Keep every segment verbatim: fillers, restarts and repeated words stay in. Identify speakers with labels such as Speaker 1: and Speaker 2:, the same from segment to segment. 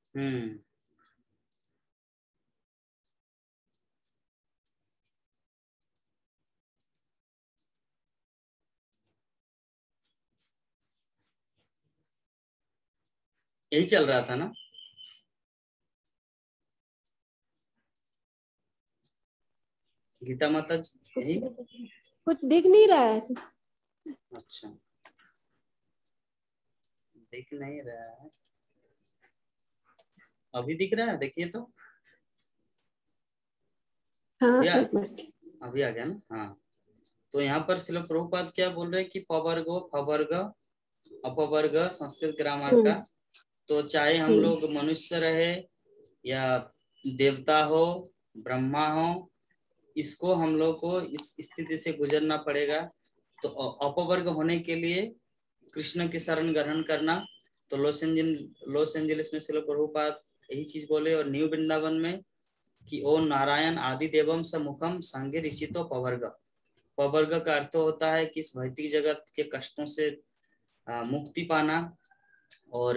Speaker 1: हम्म यही चल रहा था ना। गीता माता जी यही।
Speaker 2: कुछ दिख नहीं रहा है।
Speaker 1: अच्छा, दिख नहीं रहा है, अभी दिख रहा है, देखिए तो।
Speaker 2: हाँ
Speaker 1: भैया
Speaker 2: एक मिनट।
Speaker 1: अभी आ गया ना। हाँ, तो यहाँ पर श्रील प्रभुपाद क्या बोल रहे हैं कि पवर्ग फवर्ग अपवर्ग संस्कृत ग्रामर का।
Speaker 2: हम्म।
Speaker 1: तो चाहे हम
Speaker 2: हम्म।
Speaker 1: लोग मनुष्य रहे या देवता हो, ब्रह्मा हो, इसको हम लोग को इस स्थिति से गुजरना पड़ेगा। तो अपवर्ग होने के लिए कृष्ण की शरण ग्रहण करना। तो लॉस एंजलिस लॉस एंजलिस में श्रील प्रभुपाद यही चीज बोले, और न्यू वृंदावन में कि ओ नारायण आदि देवम समुखम संगे ऋषितो पवर्ग। पवर्ग का अर्थ होता है कि इस भौतिक जगत के कष्टों से आ, मुक्ति पाना। और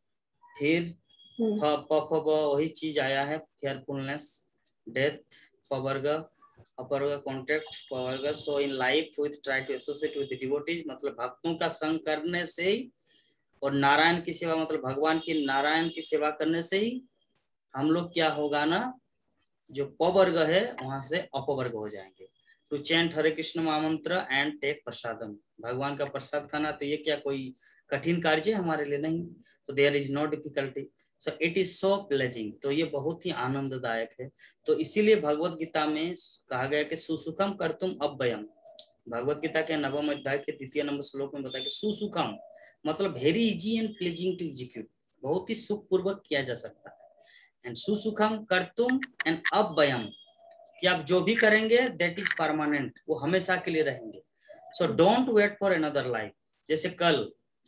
Speaker 1: फिर
Speaker 2: हम्म।
Speaker 1: फ प फ ब वही चीज आया है, फेयरफुलनेस, डेथ, पवर्ग, अपवर्ग कॉन्ट्रैक्ट, पवर्ग। So in life with try to associate with devotees, मतलब भक्तों का संग करने से ही, और नारायण की सेवा मतलब भगवान की नारायण की सेवा करने से ही हम लोग क्या होगा ना, जो पवर्ग है वहां से अपवर्ग हो जाएंगे। टू चैंट हरे कृष्ण महामंत्र एंड टेक प्रसादम, भगवान का प्रसाद खाना, तो ये क्या कोई कठिन कार्य है हमारे लिए? नहीं। तो there is no difficulty, so it is so pleasing, तो ये बहुत ही आनंददायक है। तो इसीलिए भगवत गीता में कहा गया कि सुसुखम कर्तुम अव्ययम। भगवत गीता के नवम अध्याय के द्वितीय नंबर श्लोक में बताया कि सुसुखम मतलब very easy and pleasing to execute, बहुत ही सुख पूर्वक किया जा सकता है। एंड सुसुखम कर्तुम एंड अव्ययम, कि आप जो भी करेंगे दैट इज परमानेंट, वो हमेशा के लिए रहेंगे। So don't wait for another life. जैसे कल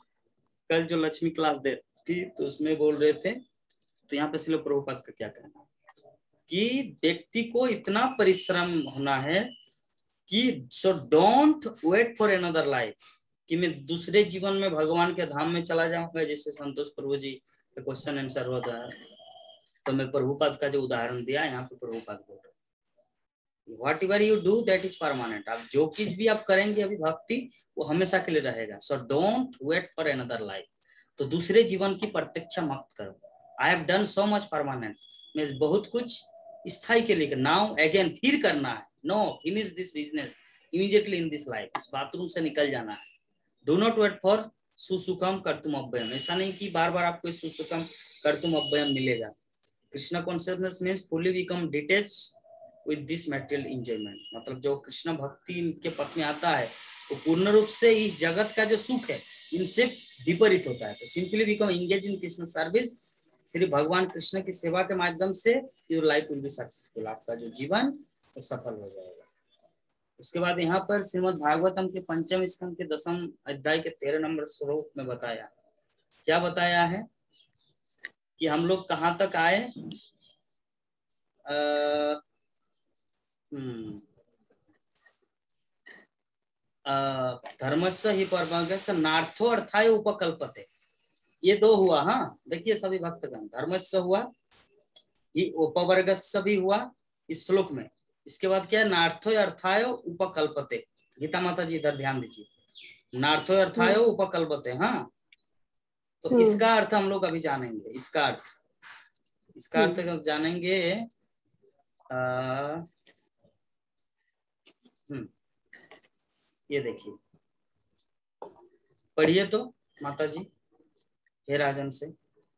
Speaker 1: कल जो लक्ष्मी क्लास दे थी तो उसमें बोल रहे थे, तो यहाँ पे श्रील प्रभुपाद का क्या कहना है कि व्यक्ति को इतना परिश्रम होना है कि so don't wait for another life, कि मैं दूसरे जीवन में भगवान के धाम में चला जाऊंगा। जैसे संतोष प्रभु जी का क्वेश्चन आंसर होता है, तो मैं प्रभुपाद का जो उदाहरण दिया यहाँ पे प्रभुपाद बोल रहे whatever you do that is permanent. आप जो कुछ भी आप करेंगे अभी भक्ति, वो हमेशा के लिए रहेगा। So don't wait for another life, तो दूसरे जीवन की प्रतीक्षा मत करो। I have done so much permanent, मैं बहुत कुछ स्थायी के लिए, नाउ अगेन फिर करना है। No, finish this business immediately in this life, इस बाथरूम से निकल जाना है। डू नॉट वेट फॉर सुसुखम कर्तुम अव्ययम, ऐसा नहीं कि बार बार आपको सुसुखम कर्तुम अव्ययम मिलेगा। Krishna consciousness means fully become detach with this material enjoyment, मतलब जो कृष्ण भक्ति के पथ में आता है वो पूर्ण रूप से इस जगत का जो सुख है इनसे विपरीत होता है। तो simply become engage in Krishna service, Shri भगवान कृष्ण की सेवा के माध्यम से your life will be successful, आपका जो जीवन वो सफल हो जाएगा। उसके बाद यहाँ पर श्रीमद् भागवतम के पंचम स्कंद के दसम अध्याय के तेरह नंबर श्लोक में बताया, क्या बताया है कि हम लोग कहाँ तक आए। आ, हम्म धर्मस्य ही परमस्य नार्थो अर्थाय उपकल्पते, ये दो हुआ। हाँ देखिए सभी भक्तगण, धर्मस्य हुआ, ये उपवर्गस्य भी हुआ इस श्लोक में। इसके बाद क्या है, नार्थो अर्थाय उपकल्पते। गीता माता जी इधर ध्यान दीजिए, नार्थो अर्थाय
Speaker 2: हम्म।
Speaker 1: उपकल्पते। हाँ, तो
Speaker 2: हम्म।
Speaker 1: इसका अर्थ हम लोग अभी जानेंगे। इसका अर्थ इसका अर्थ
Speaker 2: हम्म।
Speaker 1: जब जानेंगे, आ, हम्म ये देखिए, पढ़िए तो माता जी हे राजन से।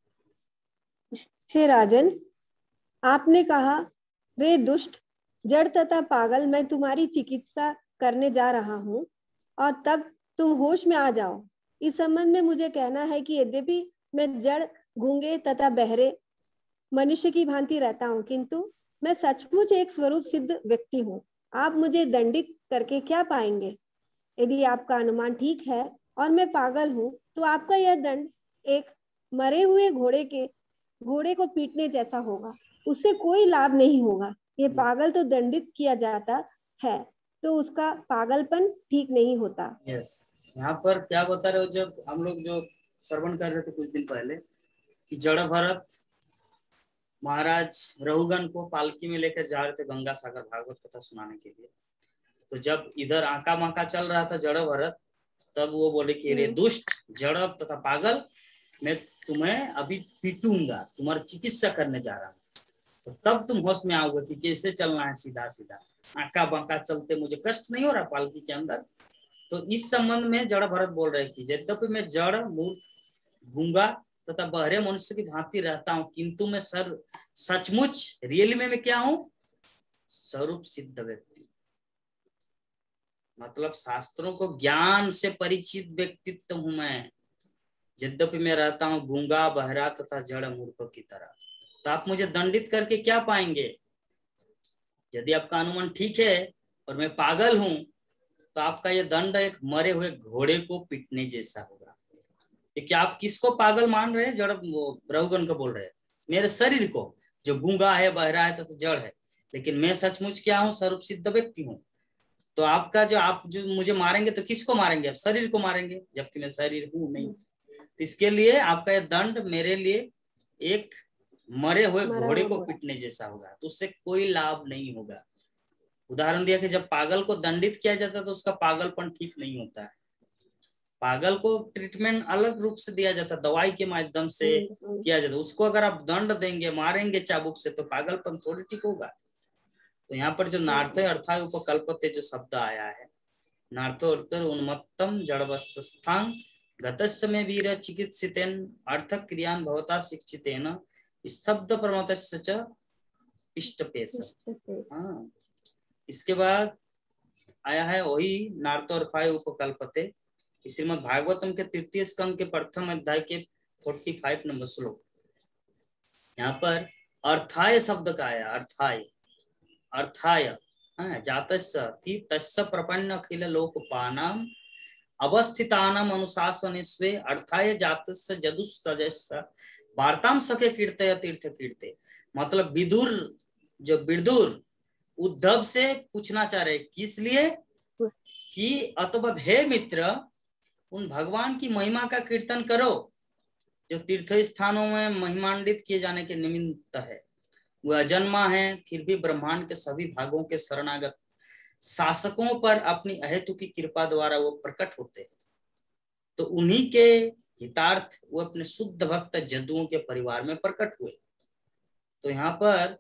Speaker 2: हे राजन, आपने कहा, वे दुष्ट, जड़ तथा पागल, मैं तुम्हारी चिकित्सा करने जा रहा हूँ और तब तुम होश में आ जाओ। इस संबंध में मुझे कहना है कि यद्यपि मैं जड़, गूंगे तथा बहरे मनुष्य की भांति रहता हूँ, किंतु मैं सचमुच एक स्वरूप सिद्ध व्यक्ति हूँ। आप मुझे दंडित करके क्या पाएंगे? यदि आपका अनुमान ठीक है और मैं पागल हूँ, तो आपका यह दंड एक मरे हुए घोड़े के घोड़े को पीटने जैसा होगा। उससे कोई लाभ नहीं होगा। ये पागल तो दंडित किया जाता है, तो उसका पागलपन ठीक नहीं होता।
Speaker 1: यस, यहाँ पर क्या बता रहे हो, जब हम लोग जो श्रवण कर रहे थे कुछ दिन पहले कि जड़ भरत महाराज रघुगण को पालकी में लेकर जा रहे थे गंगा सागर भागवत कथा सुनाने के लिए। तो जब इधर आका माका चल रहा था जड़ भरत, तब वो बोले कि रे दुष्ट जड़ तथा पागल, मैं तुम्हें अभी पीटूंगा, तुम्हारी चिकित्सा करने जा रहा हूँ, तो तब तुम होश में आओगे कि कैसे चलना है सीधा सीधा, आका बांका चलते मुझे कष्ट नहीं हो रहा पालकी के अंदर। तो इस संबंध में जड़ भरत बोल रहे कि यद्यपि मैं जड़ मूर्ख गूंगा तथा बहरे मनुष्य की भांति रहता हूँ, किंतु मैं सर सचमुच रियली में मैं क्या हूँ, स्वरूप सिद्ध व्यक्ति, मतलब शास्त्रों को ज्ञान से परिचित व्यक्तित्व हूं मैं, यद्यपि मैं रहता हूँ गूंगा बहरा तथा जड़ मूर्ख की तरह। तो आप मुझे दंडित करके क्या पाएंगे? यदि आपका अनुमान ठीक है और मैं पागल हूं, तो आपका ये दंड एक मरे हुए घोड़े को पीटने जैसा होगा। क्योंकि आप किसको पागल मान रहे हैं? जड़ रघुगण को बोल रहे हैं, मेरे शरीर को जो गूंगा है बहरा है तथा जड़ है, लेकिन मैं सचमुच क्या हूँ, स्वरूप सिद्ध व्यक्ति हूँ। तो आपका जो आप जो मुझे मारेंगे तो किसको मारेंगे? आप शरीर को मारेंगे, जबकि मैं शरीर हूं नहीं। इसके लिए आपका यह दंड मेरे लिए एक मरे हुए घोड़े को पीटने जैसा होगा, तो उससे कोई लाभ नहीं होगा। उदाहरण दिया कि जब पागल को दंडित किया जाता है तो उसका पागलपन ठीक नहीं होता है। पागल को ट्रीटमेंट अलग रूप से दिया जाता है, दवाई के माध्यम से किया जाता है। उसको अगर आप दंड देंगे, मारेंगे चाबुक से, तो पागलपन थोड़ी ठीक होगा। तो यहाँ पर जो नार्थ अर्थात उपकल्पते जो शब्द आया है, नार्थोत्तर उन्मत्तम जड़वस्तस्थान गतस्य में वीर चिकित्सितेन अर्थ क्रियान भवता शिक्षितेन स्तब्ध प्रमतस्य च इष्टपेश। हाँ, इसके बाद आया है वही नार्थोर्फाय उपकल्पते, श्रीमद् भागवतम के तृतीय स्कंद के प्रथम अध्याय के पैंतालीस नंबर श्लोक। यहाँ पर अर्थाय शब्द का आया, अर्थाय अर्थाय जातस्य कि तस्य प्रपन्न अखिल लोकपानाम अवस्थितानाम अनुशासनेस्वे अर्थाय जातस्य जदुस्तजस्य वार्ताम सखे कीर्तय तीर्थ कीर्ते। मतलब विदुर जो विदुर उद्धव से पूछना चाह रहे, किस लिए कि अतः हे मित्र, उन भगवान की महिमा का कीर्तन करो जो तीर्थ स्थानों में महिमान्वित किए जाने के निमित्त है। वह अजन्मा है, फिर भी ब्रह्मांड के सभी भागों के शरणागत शासकों पर अपनी अहेतु की कृपा द्वारा वो प्रकट होते हैं। तो उन्हीं के हितार्थ वो अपने शुद्ध भक्त जदुओं के परिवार में प्रकट हुए। तो यहाँ पर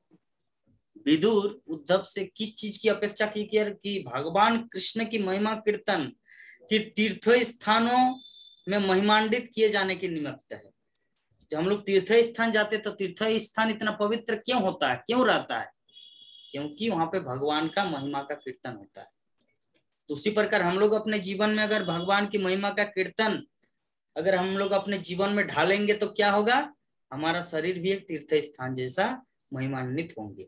Speaker 1: विदुर उद्धव से किस चीज की अपेक्षा की कि भगवान कृष्ण की महिमा कीर्तन कि तीर्थ स्थानों में महिमान्वित किए जाने के निमित्त है। जब हम लोग तीर्थ स्थान जाते तो तीर्थ स्थान इतना पवित्र क्यों होता है, क्यों रहता है? क्योंकि वहां पे भगवान का महिमा का कीर्तन होता है। तो उसी प्रकार हम लोग अपने जीवन में अगर भगवान की महिमा का कीर्तन अगर हम लोग अपने जीवन में ढालेंगे तो क्या होगा, हमारा शरीर भी एक तीर्थ स्थान जैसा महिमान्वित होंगे।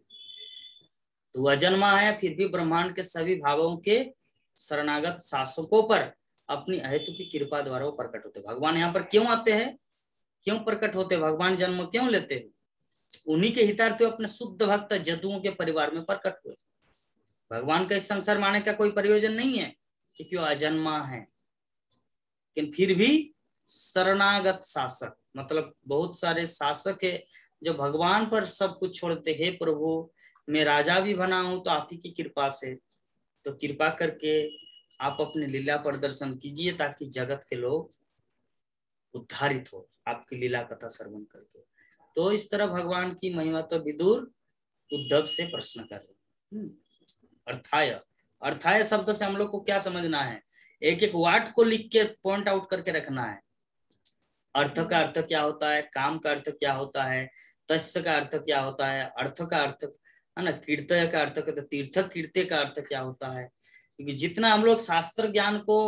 Speaker 1: तो वह जन्मा है, फिर भी ब्रह्मांड के सभी भावों के शरणागत शासकों पर अपनी अहेतु की कृपा द्वारा वो प्रकट होते। भगवान यहाँ पर क्यों आते हैं, क्यों प्रकट होते, भगवान जन्म क्यों लेते हैं? उन्हीं के हितार्थ अपने शुद्ध भक्त जदुओं के परिवार में प्रकट हुए। भगवान का इस संसार माने का कोई प्रयोजन नहीं है क्योंकि वो अजन्मा है, लेकिन फिर भी शरणागत शासक, मतलब बहुत सारे शासक है जो भगवान पर सब कुछ छोड़ते हैं। प्रभु मैं राजा भी बना हूं तो आप ही की कृपा से, तो कृपा करके आप अपने लीला प्रदर्शन कीजिए ताकि जगत के लोग उद्धारित हो आपकी लीला कथा श्रवण करके। तो इस तरह भगवान की महिमा तो विदुर उद्धव से प्रश्न कर रहे हैं। अर्थाय, अर्थाय शब्द से हम लोग को क्या समझना है, एक एक वार्ड को लिख के पॉइंट आउट करके रखना है। अर्थ का अर्थ क्या होता है, काम का अर्थ क्या होता है, तस्य का अर्थ क्या होता है, अर्थ का अर्थ है ना, कीर्तय का अर्थ का, तीर्थ कीर्ते का अर्थ क्या होता है। क्योंकि जितना हम लोग शास्त्र ज्ञान को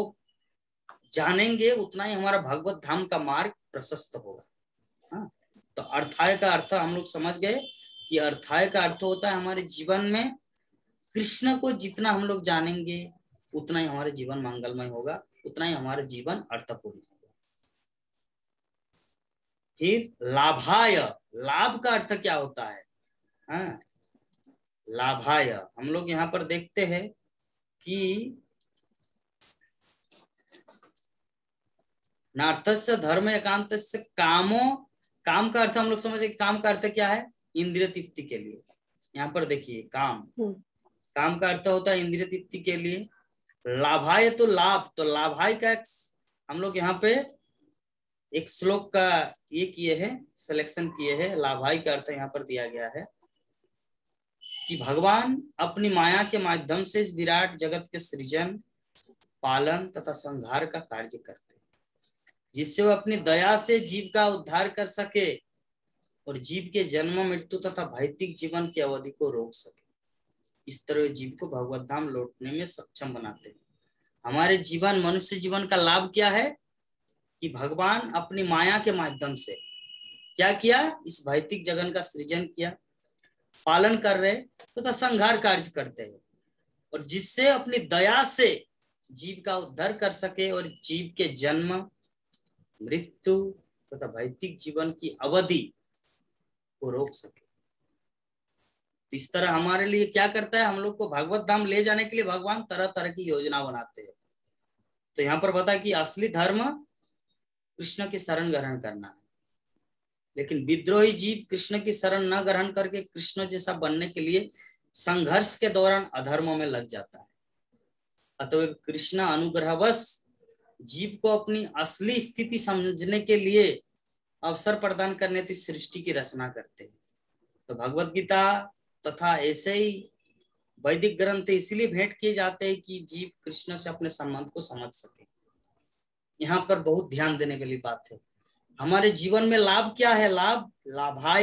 Speaker 1: जानेंगे उतना ही हमारा भगवत धाम का मार्ग प्रशस्त होगा। हाँ, तो अर्थाय का अर्थ हम लोग समझ गए कि अर्थाय का अर्थ होता है हमारे जीवन में कृष्ण को जितना हम लोग जानेंगे उतना ही हमारे जीवन मंगलमय होगा, उतना ही हमारा जीवन अर्थपूर्ण होगा। फिर लाभाय, लाभ का अर्थ क्या होता है? हाँ, लाभाय हम लोग यहाँ पर देखते हैं कि नार्थस्य धर्म एकांतस्य कामो, काम का अर्थ हम लोग समझे, काम का अर्थ क्या है, इंद्रिय तृप्ति के लिए। यहाँ पर देखिए काम, काम का अर्थ होता है इंद्रिय तृप्ति के लिए। लाभाय तो लाभ, तो लाभाय का हम लोग यहाँ पे एक श्लोक का ये किए हैं, सिलेक्शन किए हैं। लाभाय का अर्थ यहाँ पर दिया गया है कि भगवान अपनी माया के माध्यम से इस विराट जगत के सृजन, पालन तथा संहार का कार्य करते हैं, जिससे वह अपनी दया से जीव का उद्धार कर सके और जीव के जन्म, मृत्यु तथा भौतिक जीवन की अवधि को रोक सके। इस तरह जीव को भगवत धाम लौटने में सक्षम बनाते हैं। हमारे जीवन, मनुष्य जीवन का लाभ क्या है कि भगवान अपनी माया के माध्यम से क्या किया, इस भौतिक जगत का सृजन किया, पालन कर रहे तथा तो संहार कार्य करते हैं, और जिससे अपनी दया से जीव का उद्धार कर सके और जीव के जन्म, मृत्यु तथा तो भौतिक जीवन की अवधि को रोक सके। तो इस तरह हमारे लिए क्या करता है, हम लोग को भगवत धाम ले जाने के लिए भगवान तरह तरह की योजना बनाते हैं। तो यहाँ पर बता कि असली धर्म कृष्ण की शरण ग्रहण करना है, लेकिन विद्रोही जीव कृष्ण की शरण न ग्रहण करके कृष्ण जैसा बनने के लिए संघर्ष के दौरान अधर्मों में लग जाता है। अतः कृष्ण अनुग्रहवश जीव को अपनी असली स्थिति समझने के लिए अवसर प्रदान करने की सृष्टि की रचना करते हैं। तो भगवत गीता तथा ऐसे ही वैदिक ग्रंथ इसलिए भेंट किए जाते हैं कि जीव कृष्ण से अपने संबंध को समझ सके। यहाँ पर बहुत ध्यान देने वाली बात है। हमारे जीवन में लाभ क्या है, लाभ लाभाय,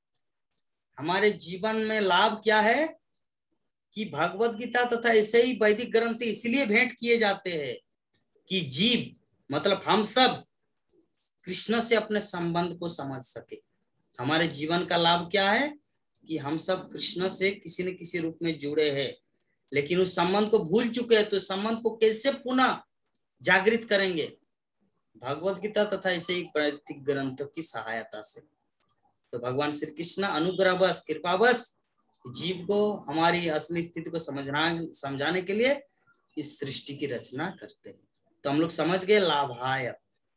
Speaker 1: हमारे जीवन में लाभ क्या है कि भगवत गीता तथा ऐसे ही वैदिक ग्रंथ इसलिए भेंट किए जाते हैं कि जीव मतलब हम सब कृष्ण से अपने संबंध को समझ सके। हमारे जीवन का लाभ क्या है कि हम सब कृष्ण से किसी न किसी रूप में जुड़े हैं, लेकिन उस संबंध को भूल चुके हैं। तो संबंध को कैसे पुनः जागृत करेंगे? भगवत गीता तथा ऐसे ही वैदिक ग्रंथों की सहायता से। तो भगवान श्री कृष्ण अनुग्रहवश, कृपावश जीव को हमारी असली स्थिति को समझना समझाने के लिए इस सृष्टि की रचना करते हैं। तो हम लोग समझ गए लाभाय।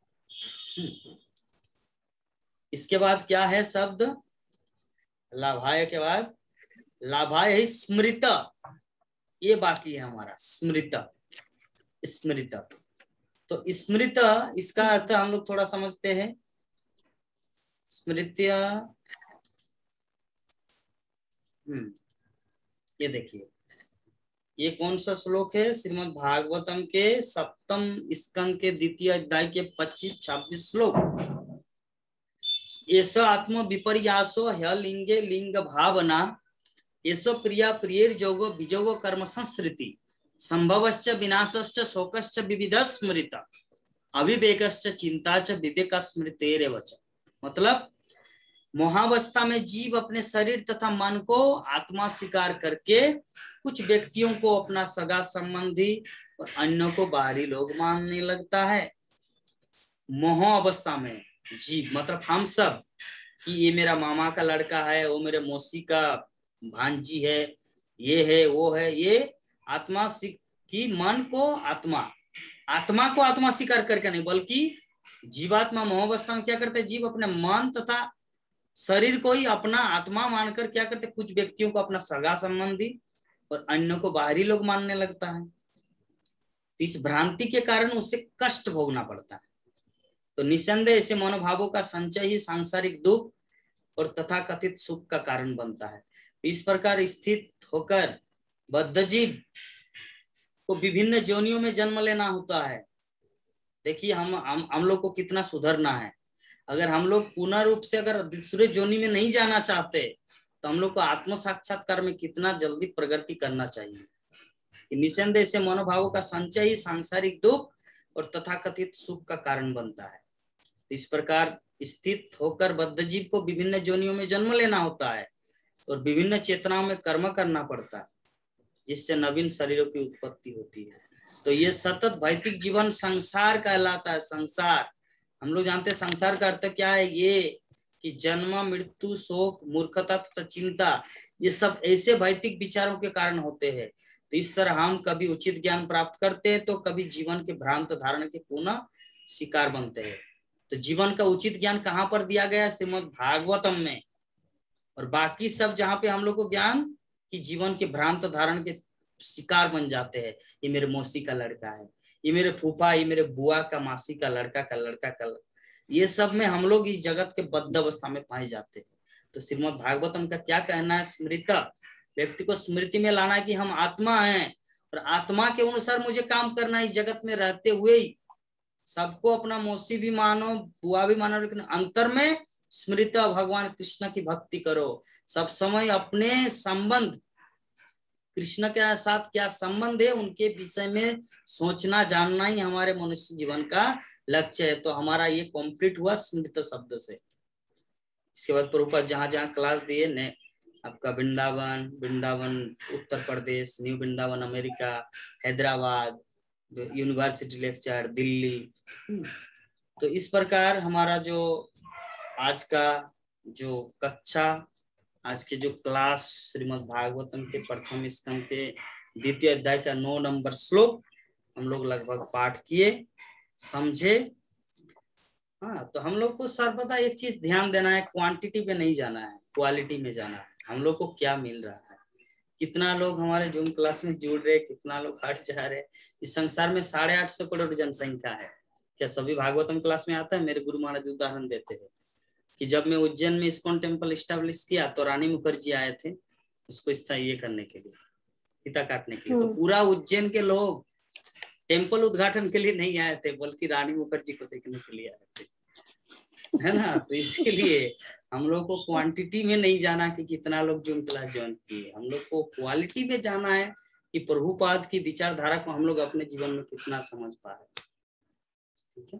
Speaker 1: इसके बाद क्या है शब्द? लाभाय के बाद लाभाय है स्मृत, ये बाकी है हमारा स्मृत। स्मृत तो स्मृत, इसका अर्थ हम लोग थोड़ा समझते हैं। स्मृत्य, हम्म ये देखिए, ये कौन सा श्लोक है? श्रीमद् भागवतम के सप्तम स्कंद के द्वितीय अध्याय के पच्चीस छब्बीस श्लोक। एस आत्म विपर्यासो ह्य लिंगे लिंग भावना, एस प्रिया प्रियर जोगो विजोगो कर्म संस्कृति, संभवश्च विनाशश्च शोकश्च विविध स्मृत, अविवेकश्च चिंता च विवेक स्मृतेरेव च। मतलब मोहावस्था में जीव अपने शरीर तथा मन को आत्मा स्वीकार करके कुछ व्यक्तियों को अपना सगा संबंधी और अन्यों को बाहरी लोग मानने लगता है। मोह अवस्था में जीव मतलब हम सब कि ये मेरा मामा का लड़का है, वो मेरे मौसी का भांजी है, ये है वो है, ये आत्मा की मन को आत्मा आत्मा को आत्मा स्वीकार करके नहीं, बल्कि जीवात्मा मोहावस्था में क्या करते हैं? जीव अपने मन तथा शरीर को ही अपना आत्मा मानकर क्या करते? कुछ व्यक्तियों को अपना सगा संबंधी और अन्यों को बाहरी लोग मानने लगता है। इस भ्रांति के कारण उसे कष्ट भोगना पड़ता है। तो निसंदेह ऐसे मनोभावों का संचय ही सांसारिक दुख और तथाकथित सुख का कारण बनता है। इस प्रकार स्थित होकर बद्धजीव को विभिन्न योनियों में जन्म लेना होता है। देखिए हम हम हम लोग को कितना सुधरना है। अगर हम लोग पूर्ण रूप से अगर दूसरे योनि में नहीं जाना चाहते तो हम लोग को आत्म साक्षात्कार में कितना जल्दी प्रगति करना चाहिए। निसंदेह से मनोभावों का संचय ही सांसारिक दुख और तथाकथित सुख का कारण बनता है। इस प्रकार स्थित होकर बद्धजीव को विभिन्न योनियों में जन्म लेना होता है और विभिन्न चेतनाओं में कर्म करना पड़ता है, जिससे नवीन शरीरों की उत्पत्ति होती है। तो ये सतत भौतिक जीवन संसार कहलाता है। संसार हम लोग जानते हैं संसार का अर्थ क्या है? ये कि जन्म, मृत्यु, शोक, मूर्खता तथा चिंता, ये सब ऐसे भौतिक विचारों के कारण होते हैं। तो इस तरह हम कभी उचित ज्ञान प्राप्त करते हैं तो कभी जीवन के भ्रांत धारणा के पुनः शिकार बनते हैं। तो जीवन का उचित ज्ञान कहाँ पर दिया गया? श्रीमद् भागवतम में। और बाकी सब जहाँ पे हम लोग को ज्ञान की जीवन के भ्रांत धारण के शिकार बन जाते हैं। ये मेरे मौसी का लड़का है, ये मेरे फूफा, ये मेरे बुआ का मासी का लड़का का लड़का का लड़का। ये सब में हम लोग इस जगत के बद्ध अवस्था में पाए जाते हैं। तो श्रीमद् भागवतम का क्या कहना है, स्मृता, व्यक्ति को स्मृति में लाना है कि हम आत्मा हैं और आत्मा के अनुसार मुझे काम करना है। इस जगत में रहते हुए ही सबको अपना मौसी भी मानो, बुआ भी मानो, लेकिन अंतर में स्मृत भगवान कृष्ण की भक्ति करो। सब समय अपने संबंध कृष्ण के साथ क्या संबंध है उनके विषय में सोचना जानना ही हमारे मनुष्य जीवन का लक्ष्य है। तो हमारा ये कंप्लीट हुआ स्मृत शब्द से। इसके बाद प्रभुपाद जहां जहां क्लास दिए ने, आपका Vrindavan, Vrindavan Uttar Pradesh, new Vrindavan America, Hyderabad university lecture Delhi. तो इस प्रकार हमारा जो आज का जो कक्षा, आज के जो क्लास श्रीमद् भागवतम के प्रथम स्कंद के द्वितीय अध्याय का नौ नंबर श्लोक हम लोग लगभग पाठ किए, समझे। हाँ, तो हम लोग को सर्वदा एक चीज ध्यान देना है, क्वांटिटी पे नहीं जाना है, क्वालिटी में जाना है। हम लोग को क्या मिल रहा है, कितना लोग हमारे जूम क्लास में जुड़ रहे, कितना लोग हट जा रहे। इस संसार में साढ़े आठ सौ करोड़ जनसंख्या है, क्या सभी भागवतम क्लास में आता है? मेरे गुरु महाराज उदाहरण देते हैं कि जब मैं उज्जैन में इस्कॉन टेम्पल स्टैब्लिश किया तो रानी मुखर्जी आए थे उसको स्थायी करने के लिए, फीता काटने के लिए। तो पूरा उज्जैन के लोग टेम्पल उद्घाटन के लिए नहीं आए थे, बल्कि रानी मुखर्जी को देखने के लिए आए थे, है ना। तो इसलिए हम लोग को क्वांटिटी में नहीं जाना कि कितना लोग जूम क्लास ज्वाइन किए, हम लोग को क्वालिटी में जाना है कि प्रभुपाद की विचारधारा को हम लोग अपने जीवन में कितना समझ पा रहे। ठीक है,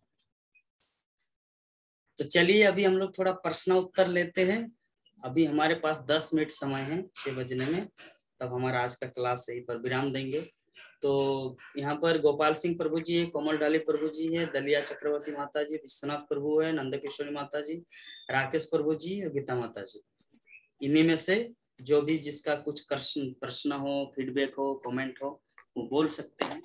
Speaker 1: तो चलिए अभी हम लोग थोड़ा प्रश्न उत्तर लेते हैं। अभी हमारे पास दस मिनट समय है छह बजने में, तब हमारा आज का क्लास यहीं पर विराम देंगे। तो यहाँ पर गोपाल सिंह प्रभु जी है, कोमल डाली प्रभु जी है, दलिया चक्रवर्ती माता जी, विश्वनाथ प्रभु है, नंद किशोरी माता जी, राकेश प्रभु जी और गीता माता जी। इन्हीं में से जो भी जिसका कुछ प्रश्न प्रश्न हो, फीडबैक हो, कमेंट हो, वो बोल सकते हैं।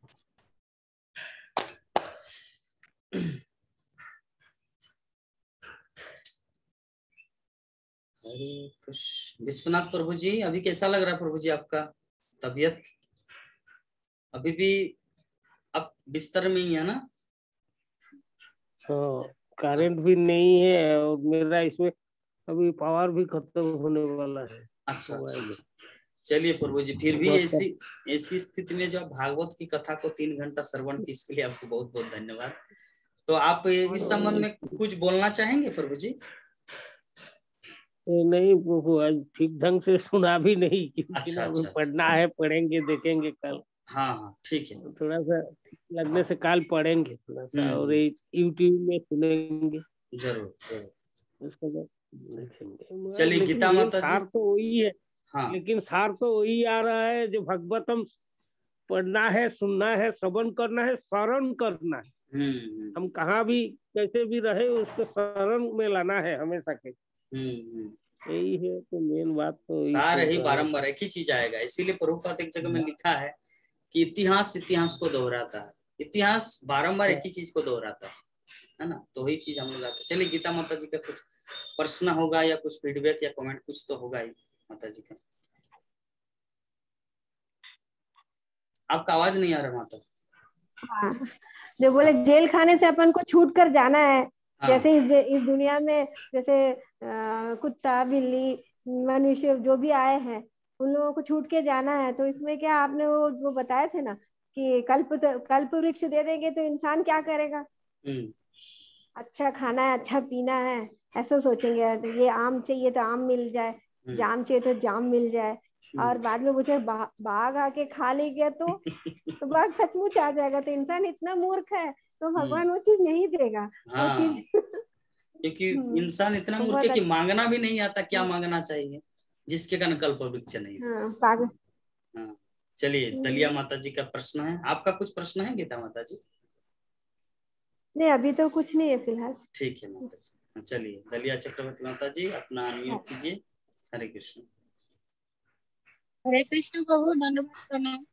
Speaker 1: हरे कृष्ण। विश्वनाथ प्रभु जी, अभी कैसा लग रहा है प्रभु जी आपका तबीयत? अभी भी आप बिस्तर में ही है ना?
Speaker 3: हाँ, करंट भी नहीं है और मेरा इसमें अभी पावर भी खत्म होने वाला है।
Speaker 1: अच्छा अच्छा अच्छा, चलिए प्रभु जी, फिर भी ऐसी ऐसी स्थिति में जो आप भागवत की कथा को तीन घंटा श्रवण की, इसके लिए आपको बहुत बहुत धन्यवाद। तो आप इस संबंध में कुछ बोलना चाहेंगे प्रभु जी?
Speaker 3: नहीं प्रभु, आज ठीक ढंग से सुना भी नहीं, क्योंकि
Speaker 1: अच्छा,
Speaker 3: ना
Speaker 1: अच्छा,
Speaker 3: पढ़ना है, पढ़ेंगे देखेंगे कल।
Speaker 1: हाँ हाँ ठीक है,
Speaker 3: थोड़ा सा लगने से कल पढ़ेंगे थोड़ा सा और यूट्यूब में सुनेंगे
Speaker 1: जरूर जरूर,
Speaker 3: उसके बाद देखेंगे।
Speaker 1: चलिए गीता माता जी,
Speaker 3: सार तो वही है। हाँ, लेकिन सार तो वही आ रहा है जो भागवतम पढ़ना है, सुनना है, श्रवण करना है, शरण करना है। हम कहाँ भी कैसे भी रहे उसको शरण में लाना है हमेशा के, यही है। तो मेन बात तो
Speaker 1: सारे ही बारंबार एक ही चीज आएगा। इसीलिए प्रभुपाद एक जगह में लिखा है कि इतिहास इतिहास को दोहराता है, इतिहास बारंबार एक ही चीज को दोहराता है, है ना। तो वही चीज हम लोग आते। चलिए गीता माता जी का कुछ प्रश्न होगा या कुछ फीडबैक या कमेंट कुछ तो होगा ही माता जी का। आपका आवाज नहीं आ रहा माता।
Speaker 2: हाँ, जो बोले जेल खाने से अपन को छूट कर जाना है। हाँ। जैसे इस, इस दुनिया में जैसे आ, कुत्ता बिल्ली मनुष्य जो भी आए हैं उन लोगों को छूट के जाना है। तो इसमें क्या आपने वो वो बताए थे ना कि कल्प कल्प वृक्ष दे देंगे तो इंसान क्या करेगा? अच्छा खाना है, अच्छा पीना है, ऐसा सोचेंगे। तो ये आम चाहिए तो आम मिल जाए, जाम चाहिए तो जाम मिल जाए, और बाद में मुझे बा, बाघ आके खा ले गया तो तो बाघ सचमुच आ जाएगा। तो इंसान इतना मूर्ख है तो भगवान वो चीज नहीं देगा। हाँ। वो चीज
Speaker 1: क्योंकि इंसान इतना मूर्ख है कि मांगना भी नहीं आता क्या मांगना चाहिए, जिसके कारण कल्प वृक्ष नहीं। हाँ, हाँ। चलिए दलिया माता जी का प्रश्न है, आपका कुछ प्रश्न है गीता माता जी?
Speaker 2: नहीं, अभी तो कुछ नहीं है फिलहाल।
Speaker 1: ठीक है माता जी। चलिए दलिया चक्रवर्ती माता जी अपना अनम्यूट कीजिए। हरे कृष्ण।
Speaker 4: हरे कृष्ण प्रभु, धन्यवाद प्रणाम।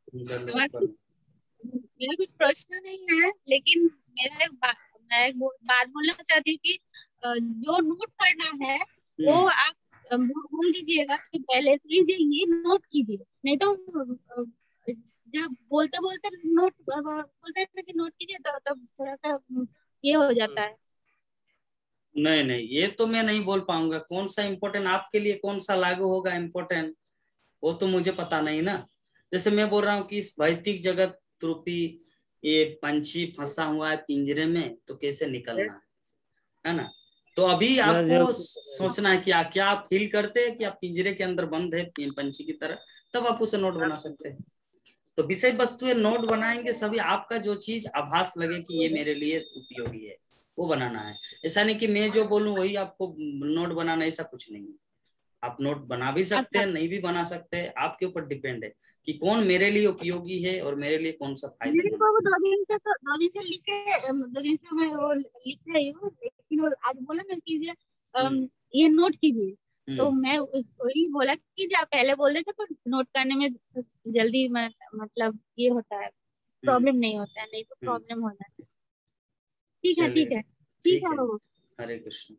Speaker 4: मेरा कुछ प्रश्न नहीं है, लेकिन मेरा एक बात मैं एक बात बोलना चाहती हूँ कि जो नोट करना है वो आप बोल दीजिएगा कि पहले से लीजिए, ये नोट कीजिए, नहीं तो अ, जब बोलते बोलते नोट बोलते हैं ना कि नोट कीजिए, तो तब थोड़ा सा ये हो जाता है।
Speaker 1: नहीं नहीं, ये तो मैं नहीं बोल पाऊंगा कौन सा इम्पोर्टेंट आपके लिए, कौन सा लागू होगा इम्पोर्टेंट, वो तो मुझे पता नहीं ना। जैसे मैं बोल रहा हूँ कि इस भौतिक जगत रूपी ये पंछी फंसा हुआ है पिंजरे में, तो कैसे निकलना है, है ना। तो अभी आपको सोचना है कि आ, क्या आप फील करते हैं कि आप पिंजरे के अंदर बंद है पंछी की तरह, तब आप उसे नोट बना सकते हैं। तो विषय वस्तु नोट बनाएंगे सभी, आपका जो चीज आभास लगे कि ये मेरे लिए उपयोगी है वो बनाना है। ऐसा नहीं कि मैं जो बोलूं वही आपको नोट बनाना, ऐसा कुछ नहीं है। आप नोट बना भी सकते हैं, नहीं भी बना सकते हैं, आपके ऊपर डिपेंड है कि कौन मेरे लिए उपयोगी है और मेरे लिए कौन सा फायदेमंद।
Speaker 4: दो दिन से तो दो दिन से लिखे दो दिन से मैं वो लिख रही हूँ, लेकिन वो आज बोला ना कीजिए ये नोट कीजिए, तो मैं वही बोला कि आप पहले बोल रहे थे तो नोट करने में जल्दी मतलब ये होता है, प्रॉब्लम नहीं होता है, नहीं तो प्रॉब्लम हो जाता है। ठीक है ठीक है ठीक है।
Speaker 1: हरे कृष्ण।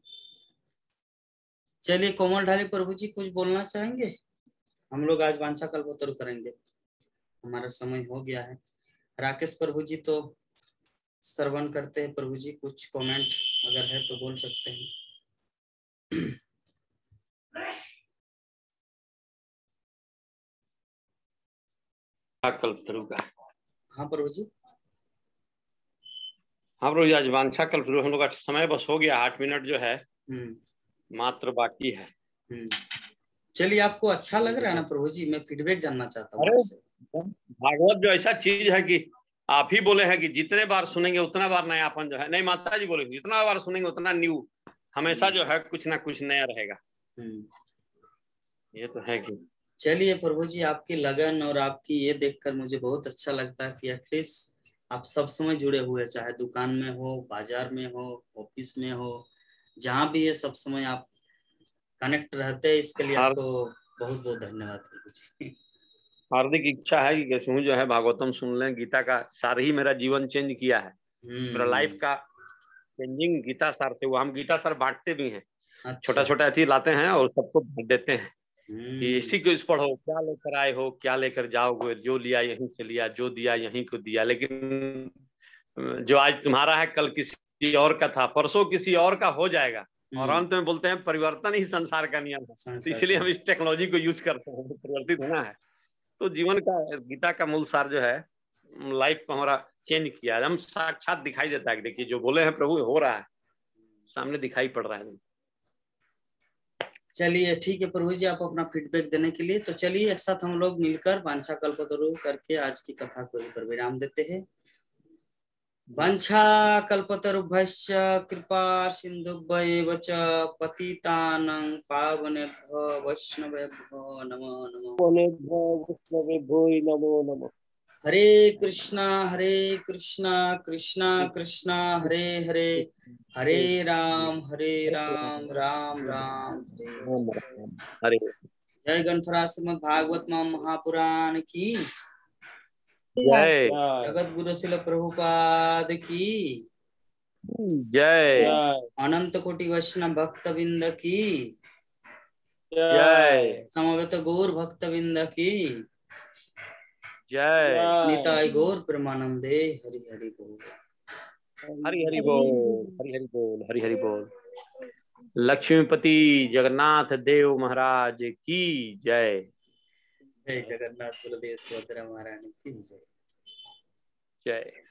Speaker 1: चलिए कोमल ढाली प्रभु जी कुछ बोलना चाहेंगे? हम लोग आज वांछा कल्पतरु करेंगे, हमारा समय हो गया है। राकेश प्रभु जी तो श्रवण करते हैं, प्रभु जी कुछ कमेंट अगर है तो बोल सकते हैं।
Speaker 5: कल्पतरु का,
Speaker 1: हाँ प्रभु जी।
Speaker 5: हाँ प्रभु जी, आज वांछा कल्पतरु हम लोग का समय बस हो गया, आठ मिनट जो है मात्र बाकी है।
Speaker 1: चलिए, आपको अच्छा लग रहा है ना प्रभु जी? मैं फीडबैक जानना चाहता हूँ आपसे।
Speaker 5: भागवत जो ऐसा चीज है कि आप ही बोले हैं कि जितने बार सुनेंगे उतना बार नयापन जो है, नहीं माता जी बोले जितना बार सुनेंगे उतना न्यू, हमेशा जो है कुछ ना कुछ नया रहेगा। ये तो है कि
Speaker 1: चलिए प्रभु जी, आपकी लगन और आपकी ये देखकर मुझे बहुत अच्छा लगता है कि एटलीस्ट आप सब समय जुड़े हुए, चाहे दुकान में हो, बाजार में हो, ऑफिस में हो, जहाँ भी है सब समय आप कनेक्ट रहते हैं। इसके लिए आपको बहुत बहुत धन्यवाद प्रभु जी।
Speaker 5: हार्दिक इच्छा है कि कैसे जो है भागवतम सुन लें, गीता का सार ही मेरा जीवन चेंज किया है, मेरा लाइफ का चेंजिंग गीता सार से। वो हम गीता सार बांटते भी हैं, अच्छा। छोटा छोटा ऐसी लाते हैं और सबको बांट देते हैं कि इसी को इस पढ़ो, क्या लेकर आए हो, क्या लेकर जाओगे, जो लिया यहीं से लिया, जो दिया यहीं को दिया। लेकिन जो आज तुम्हारा है कल किसी और का था, परसों किसी और का हो जाएगा। और अंत में बोलते हैं परिवर्तन ही संसार का नियम है, तो इसलिए हम इस टेक्नोलॉजी को यूज करते हैं, परिवर्तित होना है। तो जीवन का गीता का मूल सार जो है लाइफ को हमारा चेंज किया है, हम साक्षात दिखाई देता है। देखिए जो बोले हैं प्रभु हो रहा है, सामने दिखाई पड़ रहा है।
Speaker 1: चलिए ठीक है प्रभु जी, आप अपना फीडबैक देने के लिए। तो चलिए एक साथ हम लोग मिलकर वांछा कल्पतरु करके आज की कथा को पर विराम देते हैं। वांछा कल्पतरुभ्यश्च कृपा सिन्धुभ्यैव च पतितानां पावनेभ्यो वैष्णवेभ्यो नमो
Speaker 3: नमो।
Speaker 1: हरे कृष्णा हरे कृष्णा कृष्णा कृष्णा हरे हरे, हरे राम हरे राम राम राम हरे। जय ग्रंथराज श्रीमद् भागवत महापुराण की
Speaker 5: जय,
Speaker 1: जगत गुरु शिल प्रभुपाद की
Speaker 5: जय,
Speaker 1: अनंत कोटि वैष्णव भक्त बिंद की
Speaker 5: जय,
Speaker 1: समवेत गौर भक्त बिंद की
Speaker 5: जय,
Speaker 1: निताय गौर प्रेमानंदे। हरि हरि बोल,
Speaker 5: हरि हरि बोल, हरि हरि बोल, हरि हरि बोल। लक्ष्मीपति जगन्नाथ देव महाराज की जय।
Speaker 1: जय जगन्नाथ बलदेव सुभद्रा महारानी की जय।
Speaker 5: जय।